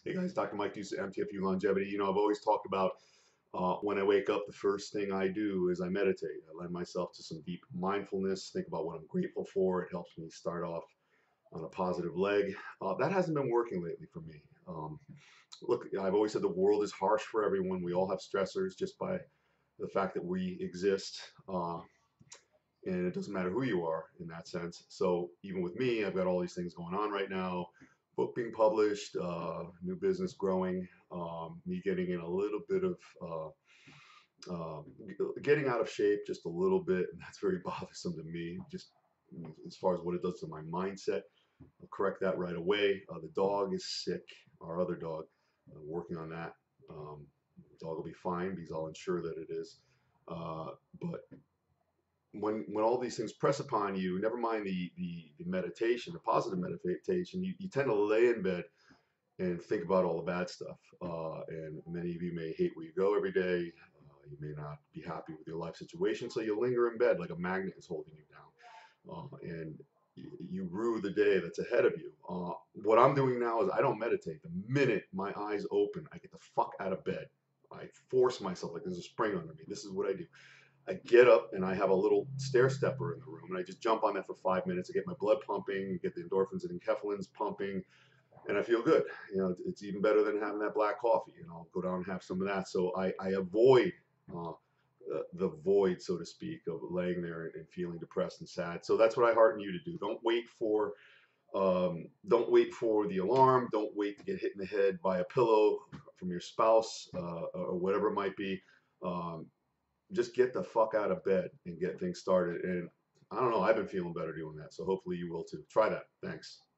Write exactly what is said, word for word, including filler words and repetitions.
Hey guys, Doctor Mike Deuce, M T F U Longevity. You know, I've always talked about uh, when I wake up, the first thing I do is I meditate. I lend myself to some deep mindfulness, think about what I'm grateful for. It helps me start off on a positive leg. Uh, that hasn't been working lately for me. Um, look, I've always said the world is harsh for everyone. We all have stressors just by the fact that we exist. Uh, and it doesn't matter who you are in that sense. So even with me, I've got all these things going on right now. Book being published, uh, new business growing, um, me getting in a little bit of uh, uh, getting out of shape just a little bit, and that's very bothersome to me. Just as far as what it does to my mindset, I'll correct that right away. Uh, the dog is sick. Our other dog, uh, working on that. Um, the dog will be fine because I'll ensure that it is. Uh, but when when all these things press upon you, never mind the the, the meditation, the positive meditation, you, you tend to lay in bed and think about all the bad stuff. Uh, and many of you may hate where you go every day. Uh, you may not be happy with your life situation, so you linger in bed like a magnet is holding you down, uh, and you rue the day that's ahead of you. Uh, what I'm doing now is I don't meditate. The minute my eyes open, I get the fuck out of bed. I force myself like there's a spring under me. This is what I do. I get up and I have a little stair stepper in the room and I just jump on that for five minutes. I get my blood pumping, get the endorphins and enkephalins pumping, and I feel good. You know, it's even better than having that black coffee. You know, I'll go down and have some of that. So I, I avoid uh, the, the void, so to speak, of laying there and feeling depressed and sad. So that's what I hearten you to do. Don't wait for um, don't wait for the alarm. Don't wait to get hit in the head by a pillow from your spouse uh, or whatever it might be. Um, just get the fuck out of bed and get things started. And I don't know, I've been feeling better doing that. So hopefully you will too. Try that. Thanks.